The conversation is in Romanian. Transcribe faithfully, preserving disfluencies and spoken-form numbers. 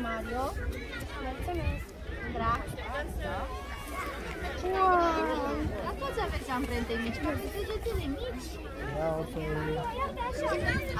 Mario. Mulțumesc! Drag. Wow! La toți aveți amprente mici, că aveți degetele mici. Ia o să...